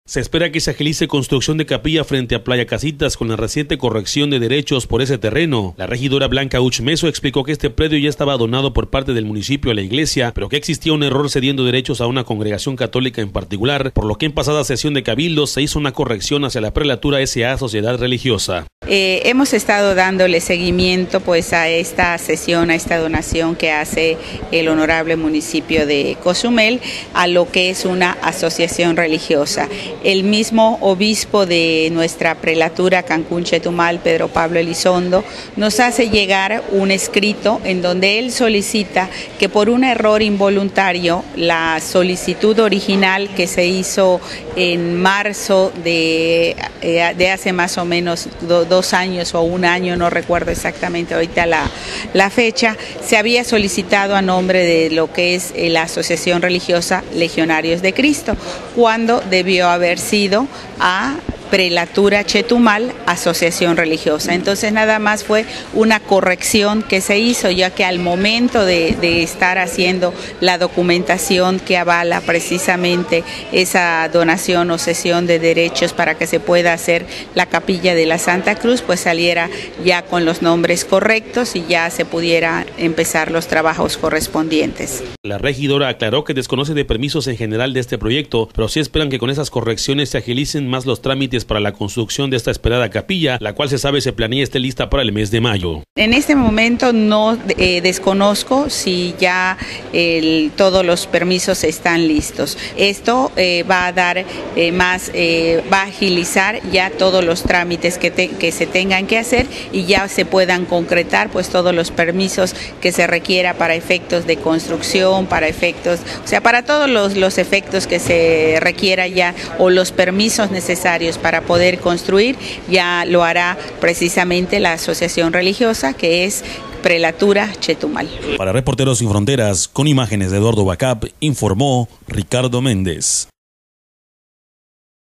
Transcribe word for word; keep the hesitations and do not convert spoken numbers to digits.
Se espera que se agilice construcción de capilla frente a Playa Casitas con la reciente corrección de derechos por ese terreno. La regidora Blanca Uchmeso explicó que este predio ya estaba donado por parte del municipio a la iglesia, pero que existía un error cediendo derechos a una congregación católica en particular, por lo que en pasada sesión de cabildo se hizo una corrección hacia la prelatura S A Sociedad Religiosa. Eh, hemos estado dándole seguimiento pues a esta sesión, a esta donación que hace el honorable municipio de Cozumel a lo que es una asociación religiosa. El mismo obispo de nuestra prelatura Cancún Chetumal, Pedro Pablo Elizondo, nos hace llegar un escrito en donde él solicita que por un error involuntario la solicitud original que se hizo en marzo de, eh, de hace más o menos do, dos años o un año, no recuerdo exactamente ahorita la, la fecha, se había solicitado a nombre de lo que es la Asociación Religiosa Legionarios de Cristo, cuando debió haber sido a Prelatura Chetumal, Asociación Religiosa. Entonces nada más fue una corrección que se hizo, ya que al momento de, de estar haciendo la documentación que avala precisamente esa donación o cesión de derechos para que se pueda hacer la capilla de la Santa Cruz, pues saliera ya con los nombres correctos y ya se pudiera empezar los trabajos correspondientes. La regidora aclaró que desconoce de permisos en general de este proyecto, pero sí esperan que con esas correcciones se agilicen más los trámites para la construcción de esta esperada capilla, la cual se sabe se planea esté lista para el mes de mayo. En este momento no eh, desconozco si ya el, todos los permisos están listos. Esto eh, va a dar eh, más, eh, va a agilizar ya todos los trámites que, te, que se tengan que hacer y ya se puedan concretar pues todos los permisos que se requiera para efectos de construcción, para efectos, o sea, para todos los, los efectos que se requiera ya o los permisos necesarios para para poder construir, ya lo hará precisamente la asociación religiosa que es Prelatura Chetumal. Para Reporteros Sin Fronteras, con imágenes de Eduardo Bacap, informó Ricardo Méndez.